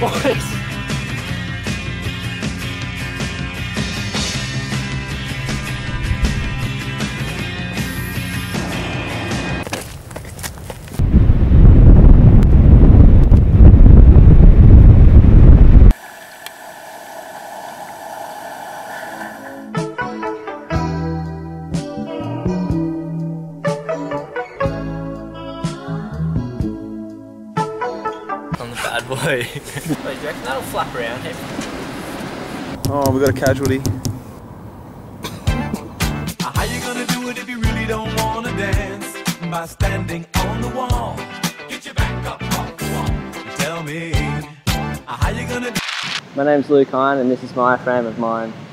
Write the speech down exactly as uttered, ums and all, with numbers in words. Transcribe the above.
boys. Bad boy. Wait, do you reckon that'll flap around him? Oh, we got a casualty. How you gonna do it if you really don't wanna dance? By standing on the wall. Get your back up off the wall. Tell me, how you gonna do? My name's Luke Hynd and this is my frame of mind.